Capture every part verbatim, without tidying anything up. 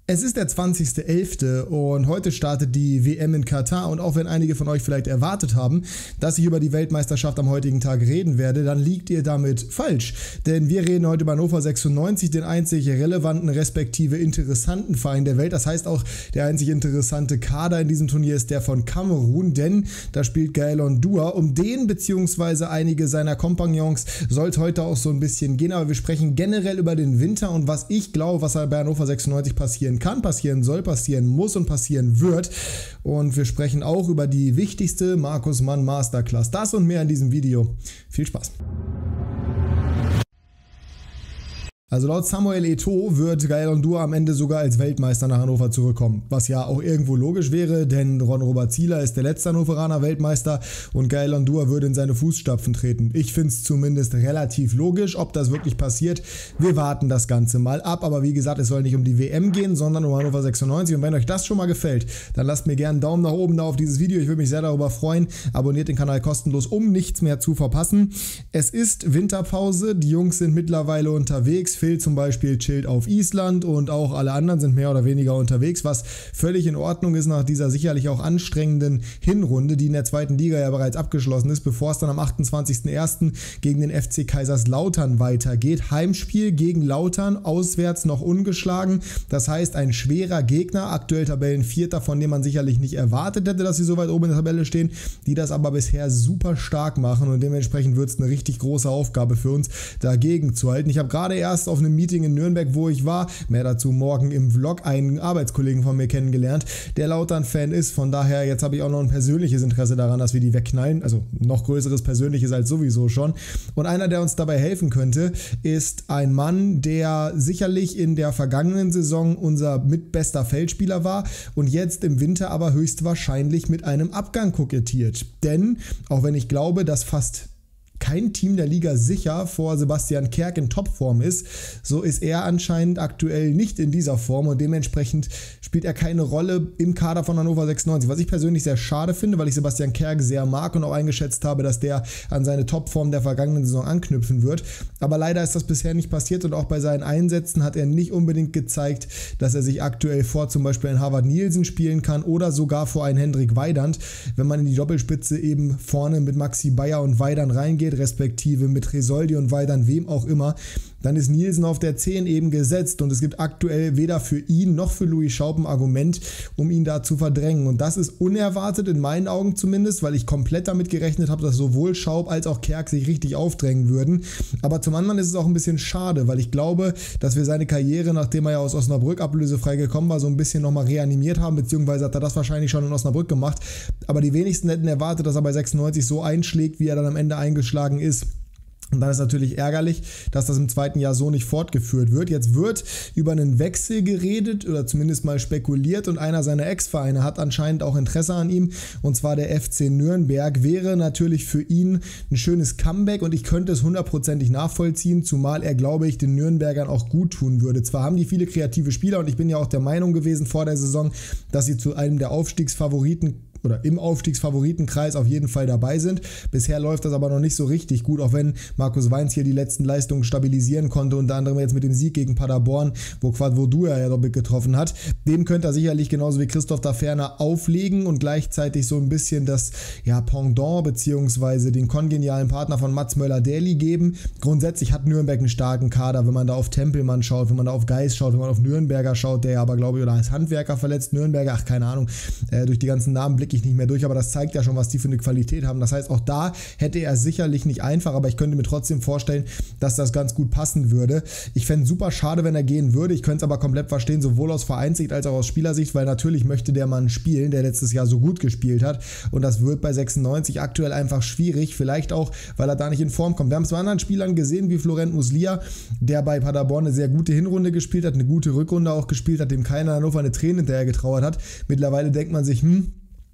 Es ist der zwanzigster elfter und heute startet die W M in Katar und auch wenn einige von euch vielleicht erwartet haben, dass ich über die Weltmeisterschaft am heutigen Tag reden werde, dann liegt ihr damit falsch. Denn wir reden heute über Hannover sechsundneunzig, den einzig relevanten respektive interessanten Verein der Welt. Das heißt auch, der einzig interessante Kader in diesem Turnier ist der von Kamerun, denn da spielt Gaël Ondua. Um den bzw. einige seiner Kompagnons soll es heute auch so ein bisschen gehen, aber wir sprechen generell über den Winter und was ich glaube, was bei Hannover sechsundneunzig passieren kann, passieren soll, passieren muss und passieren wird. Und wir sprechen auch über die wichtigste Markus Mann Masterclass. Das und mehr in diesem Video. Viel Spaß! Also laut Samuel Eto'o wird Gaël Ondua am Ende sogar als Weltmeister nach Hannover zurückkommen, was ja auch irgendwo logisch wäre, denn Ron-Robert Zieler ist der letzte Hannoveraner Weltmeister und Gaël Ondua würde in seine Fußstapfen treten. Ich finde es zumindest relativ logisch, ob das wirklich passiert. Wir warten das Ganze mal ab, aber wie gesagt, es soll nicht um die W M gehen, sondern um Hannover sechsundneunzig und wenn euch das schon mal gefällt, dann lasst mir gerne einen Daumen nach oben da auf dieses Video, ich würde mich sehr darüber freuen. Abonniert den Kanal kostenlos, um nichts mehr zu verpassen. Es ist Winterpause, die Jungs sind mittlerweile unterwegs. Phil zum Beispiel chillt auf Island und auch alle anderen sind mehr oder weniger unterwegs, was völlig in Ordnung ist nach dieser sicherlich auch anstrengenden Hinrunde, die in der zweiten Liga ja bereits abgeschlossen ist, bevor es dann am achtundzwanzigsten ersten gegen den F C Kaiserslautern weitergeht. Heimspiel gegen Lautern, auswärts noch ungeschlagen, das heißt ein schwerer Gegner, aktuell Tabellenvierter, von dem man sicherlich nicht erwartet hätte, dass sie so weit oben in der Tabelle stehen, die das aber bisher super stark machen und dementsprechend wird es eine richtig große Aufgabe für uns, dagegen zu halten. Ich habe gerade erst auf einem Meeting in Nürnberg, wo ich war, mehr dazu morgen im Vlog, einen Arbeitskollegen von mir kennengelernt, der Lautern-Fan ist. Von daher, jetzt habe ich auch noch ein persönliches Interesse daran, dass wir die wegknallen. Also noch größeres persönliches als sowieso schon. Und einer, der uns dabei helfen könnte, ist ein Mann, der sicherlich in der vergangenen Saison unser mitbester Feldspieler war und jetzt im Winter aber höchstwahrscheinlich mit einem Abgang kokettiert. Denn, auch wenn ich glaube, dass fast kein Team der Liga sicher vor Sebastian Kerk in Topform ist, so ist er anscheinend aktuell nicht in dieser Form und dementsprechend spielt er keine Rolle im Kader von Hannover sechsundneunzig, was ich persönlich sehr schade finde, weil ich Sebastian Kerk sehr mag und auch eingeschätzt habe, dass der an seine Topform der vergangenen Saison anknüpfen wird, aber leider ist das bisher nicht passiert und auch bei seinen Einsätzen hat er nicht unbedingt gezeigt, dass er sich aktuell vor zum Beispiel einen Harvard Nielsen spielen kann oder sogar vor einen Hendrik Weidand, wenn man in die Doppelspitze eben vorne mit Maxi Bayer und Weidand reingeht, respektive mit Resoldi und Weidand, wem auch immer, dann ist Nielsen auf der zehn eben gesetzt und es gibt aktuell weder für ihn noch für Louis Schaub ein Argument, um ihn da zu verdrängen und das ist unerwartet in meinen Augen zumindest, weil ich komplett damit gerechnet habe, dass sowohl Schaub als auch Kerk sich richtig aufdrängen würden, aber zum anderen ist es auch ein bisschen schade, weil ich glaube, dass wir seine Karriere, nachdem er ja aus Osnabrück ablösefrei gekommen war, so ein bisschen nochmal reanimiert haben, beziehungsweise hat er das wahrscheinlich schon in Osnabrück gemacht, aber die wenigsten hätten erwartet, dass er bei sechsundneunzig so einschlägt, wie er dann am Ende eingeschlagen ist. Und dann ist natürlich ärgerlich, dass das im zweiten Jahr so nicht fortgeführt wird. Jetzt wird über einen Wechsel geredet oder zumindest mal spekuliert und einer seiner Ex-Vereine hat anscheinend auch Interesse an ihm und zwar der F C Nürnberg. Wäre natürlich für ihn ein schönes Comeback und ich könnte es hundertprozentig nachvollziehen, zumal er, glaube ich, den Nürnbergern auch gut tun würde. Zwar haben die viele kreative Spieler und ich bin ja auch der Meinung gewesen vor der Saison, dass sie zu einem der Aufstiegsfavoriten oder im Aufstiegsfavoritenkreis auf jeden Fall dabei sind. Bisher läuft das aber noch nicht so richtig gut, auch wenn Markus Weins hier die letzten Leistungen stabilisieren konnte, unter anderem jetzt mit dem Sieg gegen Paderborn, wo Quadvodua ja doppelt getroffen hat. Dem könnte er sicherlich genauso wie Christoph Daferner auflegen und gleichzeitig so ein bisschen das ja, Pendant bzw. den kongenialen Partner von Mats Möller-Dähli geben. Grundsätzlich hat Nürnberg einen starken Kader, wenn man da auf Tempelmann schaut, wenn man da auf Geis schaut, wenn man auf Nürnberger schaut, der ja aber glaube ich oder als Handwerker verletzt, Nürnberger, ach keine Ahnung, äh, durch die ganzen Namen blicke ich nicht mehr durch, aber das zeigt ja schon, was die für eine Qualität haben. Das heißt, auch da hätte er sicherlich nicht einfach, aber ich könnte mir trotzdem vorstellen, dass das ganz gut passen würde. Ich fände es super schade, wenn er gehen würde. Ich könnte es aber komplett verstehen, sowohl aus Vereinssicht als auch aus Spielersicht, weil natürlich möchte der Mann spielen, der letztes Jahr so gut gespielt hat und das wird bei sechsundneunzig aktuell einfach schwierig, vielleicht auch, weil er da nicht in Form kommt. Wir haben es bei anderen Spielern gesehen, wie Florent Muslia, der bei Paderborn eine sehr gute Hinrunde gespielt hat, eine gute Rückrunde auch gespielt hat, dem keiner Hannover eine Träne hinterher getrauert hat. Mittlerweile denkt man sich, hm,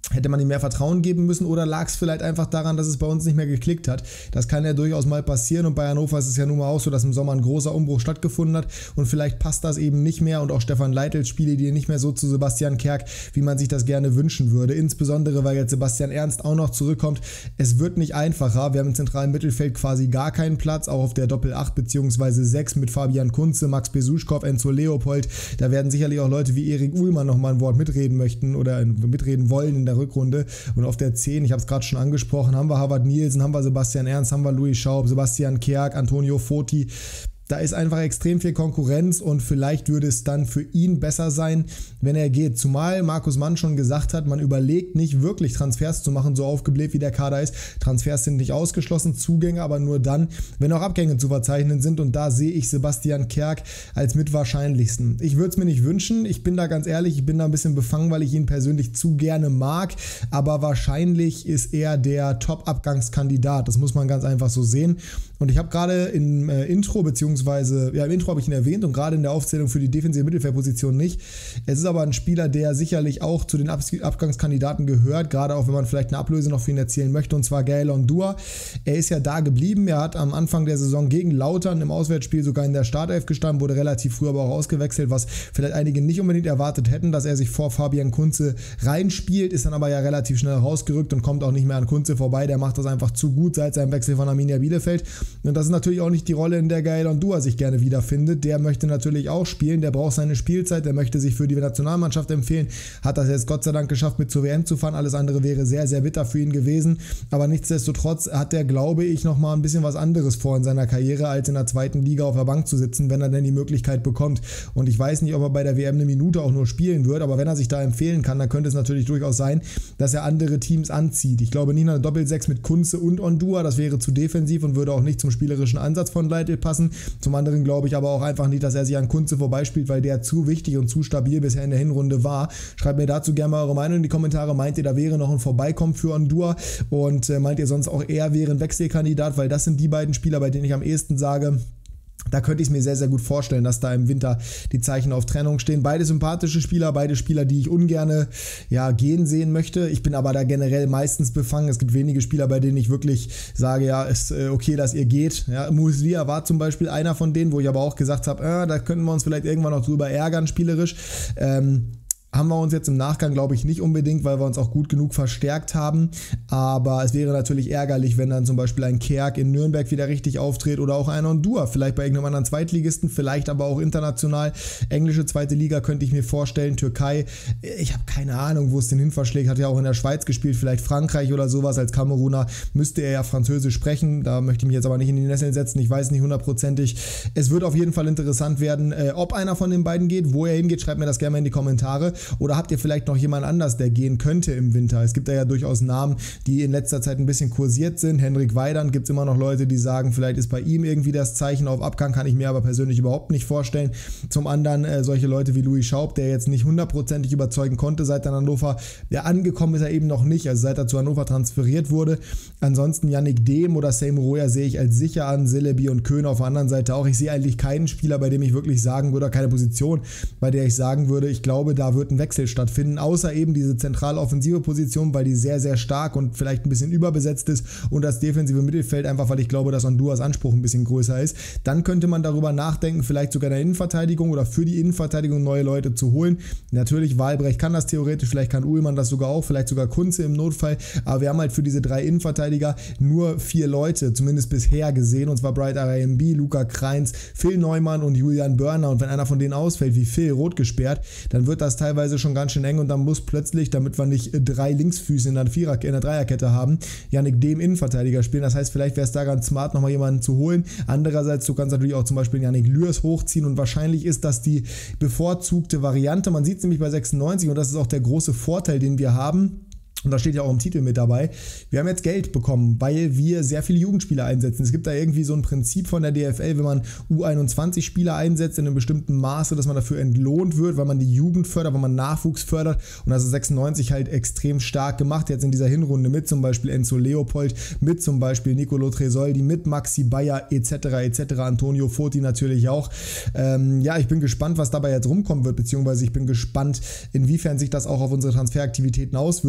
Hätte man ihm mehr Vertrauen geben müssen oder lag es vielleicht einfach daran, dass es bei uns nicht mehr geklickt hat? Das kann ja durchaus mal passieren und bei Hannover ist es ja nun mal auch so, dass im Sommer ein großer Umbruch stattgefunden hat und vielleicht passt das eben nicht mehr und auch Stefan Leitl spielt die nicht mehr so zu Sebastian Kerk, wie man sich das gerne wünschen würde. Insbesondere, weil jetzt Sebastian Ernst auch noch zurückkommt. Es wird nicht einfacher. Wir haben im zentralen Mittelfeld quasi gar keinen Platz, auch auf der Doppel acht bzw. sechs mit Fabian Kunze, Max Besuschkow, Enzo Leopold. Da werden sicherlich auch Leute wie Erik Uhlmann nochmal ein Wort mitreden möchten oder mitreden wollen in der Rückrunde. Und auf der zehn, ich habe es gerade schon angesprochen, haben wir Harvard Nielsen, haben wir Sebastian Ernst, haben wir Louis Schaub, Sebastian Kerk, Antonio Foti. Da ist einfach extrem viel Konkurrenz und vielleicht würde es dann für ihn besser sein, wenn er geht. Zumal Markus Mann schon gesagt hat, man überlegt nicht wirklich Transfers zu machen, so aufgebläht wie der Kader ist. Transfers sind nicht ausgeschlossen, Zugänge aber nur dann, wenn auch Abgänge zu verzeichnen sind und da sehe ich Sebastian Kerk als mitwahrscheinlichsten. Ich würde es mir nicht wünschen, ich bin da ganz ehrlich, ich bin da ein bisschen befangen, weil ich ihn persönlich zu gerne mag, aber wahrscheinlich ist er der Top-Abgangskandidat, das muss man ganz einfach so sehen. Und ich habe gerade im äh, Intro, beziehungsweise, ja im Intro habe ich ihn erwähnt und gerade in der Aufzählung für die defensive Mittelfeldposition nicht. Es ist aber ein Spieler, der sicherlich auch zu den Ab- Abgangskandidaten gehört, gerade auch wenn man vielleicht eine Ablöse noch für ihn erzielen möchte, und zwar Gael Ondua. Er ist ja da geblieben, er hat am Anfang der Saison gegen Lautern im Auswärtsspiel sogar in der Startelf gestanden, wurde relativ früh aber auch ausgewechselt, was vielleicht einige nicht unbedingt erwartet hätten, dass er sich vor Fabian Kunze reinspielt, ist dann aber ja relativ schnell rausgerückt und kommt auch nicht mehr an Kunze vorbei, der macht das einfach zu gut seit seinem Wechsel von Arminia Bielefeld. Und das ist natürlich auch nicht die Rolle, in der Gael Ondua sich gerne wiederfindet. Der möchte natürlich auch spielen, der braucht seine Spielzeit, der möchte sich für die Nationalmannschaft empfehlen, hat das jetzt Gott sei Dank geschafft, mit zur W M zu fahren. Alles andere wäre sehr, sehr bitter für ihn gewesen. Aber nichtsdestotrotz hat er, glaube ich, nochmal ein bisschen was anderes vor in seiner Karriere, als in der zweiten Liga auf der Bank zu sitzen, wenn er denn die Möglichkeit bekommt. Und ich weiß nicht, ob er bei der W M eine Minute auch nur spielen wird, aber wenn er sich da empfehlen kann, dann könnte es natürlich durchaus sein, dass er andere Teams anzieht. Ich glaube nicht nach einer Doppel-Sechs mit Kunze und Ondua, das wäre zu defensiv und würde auch nicht zum spielerischen Ansatz von Leitl passen. Zum anderen glaube ich aber auch einfach nicht, dass er sich an Kunze vorbeispielt, weil der zu wichtig und zu stabil bisher in der Hinrunde war. Schreibt mir dazu gerne mal eure Meinung in die Kommentare. Meint ihr, da wäre noch ein Vorbeikommen für Ondua und äh, meint ihr sonst auch, er wäre ein Wechselkandidat, weil das sind die beiden Spieler, bei denen ich am ehesten sage, da könnte ich es mir sehr, sehr gut vorstellen, dass da im Winter die Zeichen auf Trennung stehen. Beide sympathische Spieler, beide Spieler, die ich ungerne ja, gehen sehen möchte. Ich bin aber da generell meistens befangen. Es gibt wenige Spieler, bei denen ich wirklich sage, ja, ist äh, okay, dass ihr geht. Ja, Muslija war zum Beispiel einer von denen, wo ich aber auch gesagt habe, äh, da könnten wir uns vielleicht irgendwann noch drüber ärgern, spielerisch. Ähm, Haben wir uns jetzt im Nachgang, glaube ich, nicht unbedingt, weil wir uns auch gut genug verstärkt haben. Aber es wäre natürlich ärgerlich, wenn dann zum Beispiel ein Kerk in Nürnberg wieder richtig auftritt oder auch ein Ondua, vielleicht bei irgendeinem anderen Zweitligisten, vielleicht aber auch international. Englische zweite Liga könnte ich mir vorstellen, Türkei. Ich habe keine Ahnung, wo es den hin verschlägt. Hat ja auch in der Schweiz gespielt, vielleicht Frankreich oder sowas. Als Kameruner müsste er ja Französisch sprechen. Da möchte ich mich jetzt aber nicht in die Nesseln setzen. Ich weiß nicht hundertprozentig. Es wird auf jeden Fall interessant werden, ob einer von den beiden geht. Wo er hingeht, schreibt mir das gerne mal in die Kommentare. Oder habt ihr vielleicht noch jemand anders, der gehen könnte im Winter? Es gibt da ja durchaus Namen, die in letzter Zeit ein bisschen kursiert sind. Henrik Weidand, gibt es immer noch Leute, die sagen, vielleicht ist bei ihm irgendwie das Zeichen auf Abgang, kann ich mir aber persönlich überhaupt nicht vorstellen. Zum anderen äh, solche Leute wie Louis Schaub, der jetzt nicht hundertprozentig überzeugen konnte seit er in Hannover. Der angekommen ist er eben noch nicht, also seit er zu Hannover transferiert wurde. Ansonsten Yannick Dehm oder Seymour Roya sehe ich als sicher an, Celebi und Köhn auf der anderen Seite auch. Ich sehe eigentlich keinen Spieler, bei dem ich wirklich sagen würde, oder keine Position, bei der ich sagen würde, ich glaube, da wird ein Wechsel stattfinden, außer eben diese zentrale offensive Position, weil die sehr, sehr stark und vielleicht ein bisschen überbesetzt ist und das defensive Mittelfeld einfach, weil ich glaube, dass Onduas Anspruch ein bisschen größer ist. Dann könnte man darüber nachdenken, vielleicht sogar in der Innenverteidigung oder für die Innenverteidigung neue Leute zu holen. Natürlich, Wahlbrecht kann das theoretisch, vielleicht kann Uhlmann das sogar auch, vielleicht sogar Kunze im Notfall, aber wir haben halt für diese drei Innenverteidiger nur vier Leute, zumindest bisher gesehen, und zwar Bright R M B, Luca Kreins, Phil Neumann und Julian Börner, und wenn einer von denen ausfällt, wie Phil, rot gesperrt, dann wird das teilweise schon ganz schön eng und dann muss plötzlich, damit wir nicht drei Linksfüße in der, Vierer, in der Dreierkette haben, Yannick Dehm Innenverteidiger spielen. Das heißt, vielleicht wäre es da ganz smart, nochmal jemanden zu holen. Andererseits, du kannst natürlich auch zum Beispiel Yannick Lührs hochziehen und wahrscheinlich ist das die bevorzugte Variante. Man sieht es nämlich bei sechsundneunzig und das ist auch der große Vorteil, den wir haben. Und da steht ja auch im Titel mit dabei. Wir haben jetzt Geld bekommen, weil wir sehr viele Jugendspieler einsetzen. Es gibt da irgendwie so ein Prinzip von der D F L, wenn man U einundzwanzig Spieler einsetzt in einem bestimmten Maße, dass man dafür entlohnt wird, weil man die Jugend fördert, weil man Nachwuchs fördert. Und das ist sechsundneunzig halt extrem stark gemacht. Jetzt in dieser Hinrunde mit zum Beispiel Enzo Leopold, mit zum Beispiel Nicolo Tresoldi, mit Maxi Bayer et cetera et cetera. Antonio Foti natürlich auch. Ähm, ja, ich bin gespannt, was dabei jetzt rumkommen wird, beziehungsweise ich bin gespannt, inwiefern sich das auch auf unsere Transferaktivitäten auswirken wird.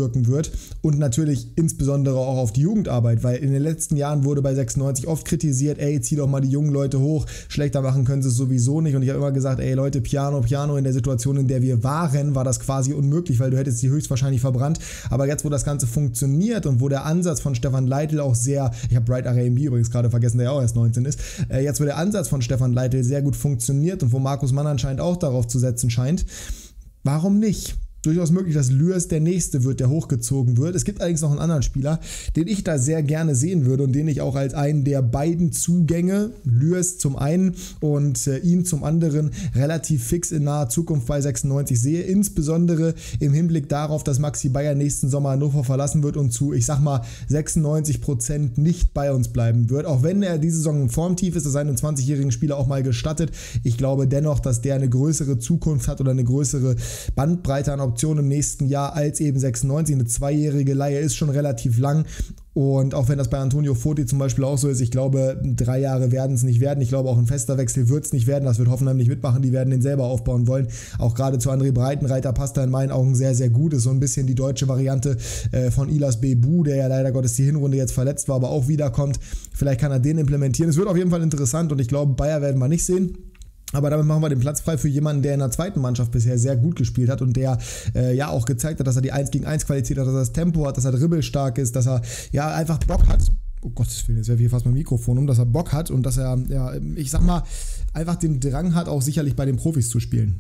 wird und natürlich insbesondere auch auf die Jugendarbeit, weil in den letzten Jahren wurde bei sechsundneunzig oft kritisiert, ey, zieh doch mal die jungen Leute hoch, schlechter machen können sie es sowieso nicht und ich habe immer gesagt, ey Leute, Piano, Piano, in der Situation, in der wir waren, war das quasi unmöglich, weil du hättest sie höchstwahrscheinlich verbrannt, aber jetzt, wo das Ganze funktioniert und wo der Ansatz von Stefan Leitl auch sehr, ich habe Bright R A M B übrigens gerade vergessen, der ja auch erst neunzehn ist, äh, jetzt, wo der Ansatz von Stefan Leitl sehr gut funktioniert und wo Markus Mann anscheinend auch darauf zu setzen scheint, warum nicht? Durchaus möglich, dass Lührs der Nächste wird, der hochgezogen wird. Es gibt allerdings noch einen anderen Spieler, den ich da sehr gerne sehen würde und den ich auch als einen der beiden Zugänge, Lührs zum einen und äh, ihn zum anderen, relativ fix in naher Zukunft bei sechsundneunzig sehe. Insbesondere im Hinblick darauf, dass Maxi Bayer nächsten Sommer Hannover verlassen wird und zu, ich sag mal, sechsundneunzig Prozent nicht bei uns bleiben wird. Auch wenn er diese Saison im Formtief ist, das einem zwanzigjährigen Spieler auch mal gestattet. Ich glaube dennoch, dass der eine größere Zukunft hat oder eine größere Bandbreite an Optionen im nächsten Jahr als eben sechsundneunzig. Eine zweijährige Leihe ist schon relativ lang und auch wenn das bei Antonio Foti zum Beispiel auch so ist, ich glaube, drei Jahre werden es nicht werden. Ich glaube, auch ein fester Wechsel wird es nicht werden. Das wird Hoffenheim nicht mitmachen. Die werden den selber aufbauen wollen. Auch gerade zu André Breitenreiter passt da in meinen Augen sehr, sehr gut. Ist so ein bisschen die deutsche Variante äh, von Ilas Bebu, der ja leider Gottes die Hinrunde jetzt verletzt war, aber auch wiederkommt. Vielleicht kann er den implementieren. Es wird auf jeden Fall interessant und ich glaube, Bayer werden wir nicht sehen. Aber damit machen wir den Platz frei für jemanden, der in der zweiten Mannschaft bisher sehr gut gespielt hat und der äh, ja auch gezeigt hat, dass er die eins gegen eins Qualität hat, dass er das Tempo hat, dass er dribbelstark ist, dass er ja einfach Bock hat. Oh Gottes Willen, jetzt werfe ich fast mein Mikrofon um, dass er Bock hat und dass er, ja, ich sag mal, einfach den Drang hat, auch sicherlich bei den Profis zu spielen.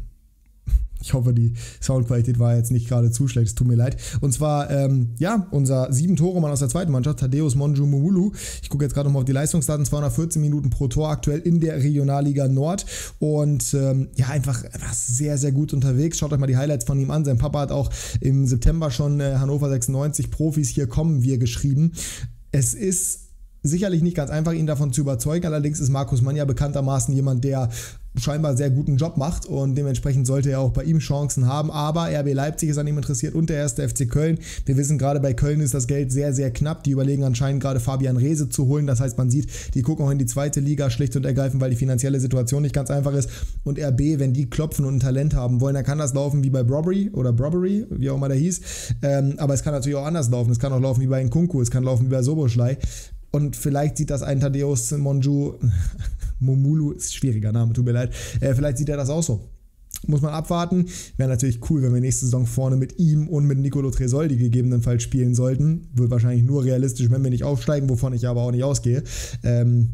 Ich hoffe, die Soundqualität war jetzt nicht gerade zu schlecht, es tut mir leid. Und zwar, ähm, ja, unser sieben-Tore-Mann aus der zweiten Mannschaft, Tadeusz Monjumulu. Ich gucke jetzt gerade nochmal auf die Leistungsdaten, zweihundertvierzehn Minuten pro Tor aktuell in der Regionalliga Nord. Und ähm, ja, einfach, einfach sehr, sehr gut unterwegs. Schaut euch mal die Highlights von ihm an. Sein Papa hat auch im September schon äh, Hannover sechsundneunzig Profis, hier kommen wir, geschrieben. Es ist sicherlich nicht ganz einfach, ihn davon zu überzeugen. Allerdings ist Markus Mann ja bekanntermaßen jemand, der scheinbar sehr guten Job macht und dementsprechend sollte er auch bei ihm Chancen haben, aber R B Leipzig ist an ihm interessiert und der erste F C Köln. Wir wissen, gerade bei Köln ist das Geld sehr, sehr knapp. Die überlegen anscheinend gerade Fabian Reese zu holen. Das heißt, man sieht, die gucken auch in die zweite Liga schlicht und ergreifend, weil die finanzielle Situation nicht ganz einfach ist. Und R B, wenn die klopfen und ein Talent haben wollen, dann kann das laufen wie bei Brobbery oder Brobbery, wie auch immer der hieß. Ähm, aber es kann natürlich auch anders laufen. Es kann auch laufen wie bei Nkunku, es kann laufen wie bei Soboschlei. Und vielleicht sieht das ein Tadeusz Monju, Momulu, ist ein schwieriger Name, tut mir leid, äh, vielleicht sieht er das auch so. Muss man abwarten. Wäre natürlich cool, wenn wir nächste Saison vorne mit ihm und mit Nicolo Tresoldi gegebenenfalls spielen sollten. Wird wahrscheinlich nur realistisch, wenn wir nicht aufsteigen, wovon ich aber auch nicht ausgehe. Ähm,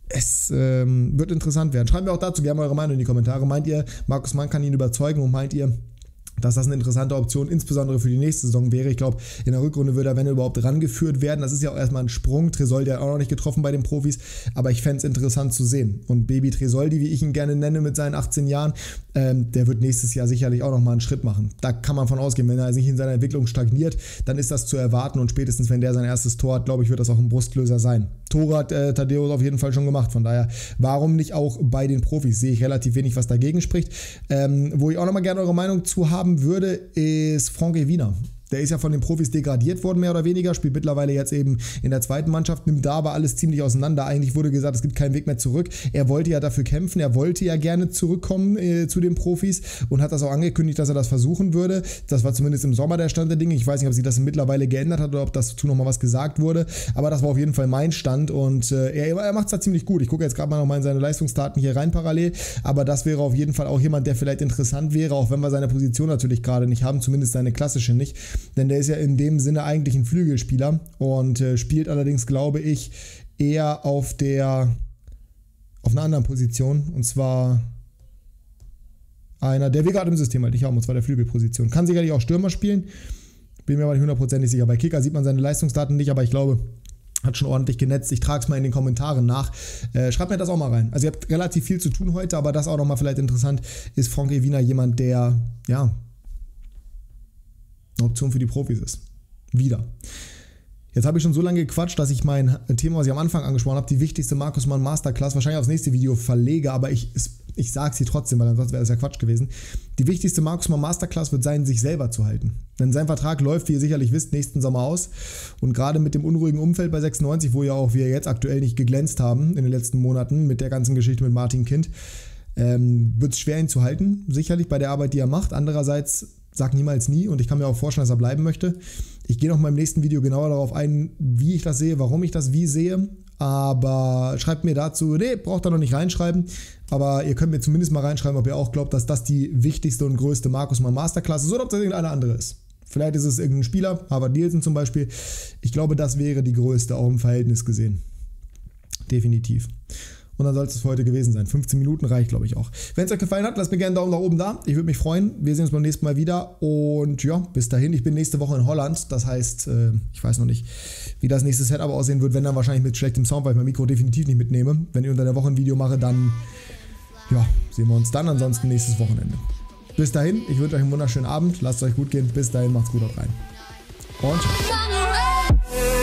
es ähm, wird interessant werden. Schreibt mir auch dazu gerne eure Meinung in die Kommentare. Meint ihr, Markus Mann kann ihn überzeugen und meint ihr, dass das eine interessante Option insbesondere für die nächste Saison wäre? Ich glaube, in der Rückrunde würde er, wenn er überhaupt, rangeführt werden. Das ist ja auch erstmal ein Sprung. Tresoldi hat auch noch nicht getroffen bei den Profis, aber ich fände es interessant zu sehen. Und Baby Tresoldi, wie ich ihn gerne nenne mit seinen achtzehn Jahren, ähm, der wird nächstes Jahr sicherlich auch nochmal einen Schritt machen. Da kann man von ausgehen, wenn er nicht in seiner Entwicklung stagniert, dann ist das zu erwarten und spätestens, wenn der sein erstes Tor hat, glaube ich, wird das auch ein Brustlöser sein. Tore hat äh, Tadeusz auf jeden Fall schon gemacht, von daher, warum nicht auch bei den Profis? Sehe ich relativ wenig, was dagegen spricht. Ähm, wo ich auch nochmal gerne eure Meinung zu haben würde, ist Franke Wiener. Der ist ja von den Profis degradiert worden, mehr oder weniger, spielt mittlerweile jetzt eben in der zweiten Mannschaft, nimmt da aber alles ziemlich auseinander. Eigentlich wurde gesagt, es gibt keinen Weg mehr zurück. Er wollte ja dafür kämpfen, er wollte ja gerne zurückkommen äh, zu den Profis und hat das auch angekündigt, dass er das versuchen würde. Das war zumindest im Sommer der Stand der Dinge. Ich weiß nicht, ob sich das mittlerweile geändert hat oder ob dazu nochmal was gesagt wurde, aber das war auf jeden Fall mein Stand und äh, er, er macht es da ziemlich gut. Ich gucke jetzt gerade mal nochmal in seine Leistungsdaten hier rein parallel, aber das wäre auf jeden Fall auch jemand, der vielleicht interessant wäre, auch wenn wir seine Position natürlich gerade nicht haben, zumindest seine klassische nicht. Denn der ist ja in dem Sinne eigentlich ein Flügelspieler und äh, spielt allerdings, glaube ich, eher auf der auf einer anderen Position, und zwar einer, der wir gerade im System halt nicht haben, und zwar der Flügelposition. Kann sicherlich auch Stürmer spielen, bin mir aber nicht hundertprozentig sicher. Bei Kicker sieht man seine Leistungsdaten nicht, aber ich glaube, hat schon ordentlich genetzt. Ich trage es mal in den Kommentaren nach. Äh, schreibt mir das auch mal rein. Also ihr habt relativ viel zu tun heute, aber das auch nochmal vielleicht interessant, ist Franke Wiener jemand, der, ja, eine Option für die Profis ist. Wieder. Jetzt habe ich schon so lange gequatscht, dass ich mein Thema, was ich am Anfang angesprochen habe, die wichtigste Markus Mann Masterclass, wahrscheinlich aufs nächste Video verlege, aber ich, ich sage es hier trotzdem, weil ansonsten wäre das ja Quatsch gewesen. Die wichtigste Markus Mann Masterclass wird sein, sich selber zu halten. Denn sein Vertrag läuft, wie ihr sicherlich wisst, nächsten Sommer aus. Und gerade mit dem unruhigen Umfeld bei sechsundneunzig, wo ja auch wir jetzt aktuell nicht geglänzt haben in den letzten Monaten, mit der ganzen Geschichte mit Martin Kind, ähm, wird es schwer, ihn zu halten, sicherlich bei der Arbeit, die er macht. Andererseits, sag niemals nie, und ich kann mir auch vorstellen, dass er bleiben möchte. Ich gehe noch mal im nächsten Video genauer darauf ein, wie ich das sehe, warum ich das wie sehe. Aber schreibt mir dazu, nee, braucht ihr noch nicht reinschreiben, aber ihr könnt mir zumindest mal reinschreiben, ob ihr auch glaubt, dass das die wichtigste und größte Marcus Mann Masterclass ist oder ob das irgendeine andere ist. Vielleicht ist es irgendein Spieler, Harvard Nielsen zum Beispiel. Ich glaube, das wäre die größte, auch im Verhältnis gesehen. Definitiv. Und dann soll es für heute gewesen sein. fünfzehn Minuten reicht, glaube ich, auch. Wenn es euch gefallen hat, lasst mir gerne einen Daumen nach oben da. Ich würde mich freuen. Wir sehen uns beim nächsten Mal wieder. Und ja, bis dahin. Ich bin nächste Woche in Holland. Das heißt, äh, ich weiß noch nicht, wie das nächste Setup aussehen wird. Wenn dann wahrscheinlich mit schlechtem Sound, weil ich mein Mikro definitiv nicht mitnehme. Wenn ich unter der Woche ein Video mache, dann ja, sehen wir uns dann. Ansonsten nächstes Wochenende. Bis dahin. Ich wünsche euch einen wunderschönen Abend. Lasst es euch gut gehen. Bis dahin. Macht's gut. Haut rein. Und ciao.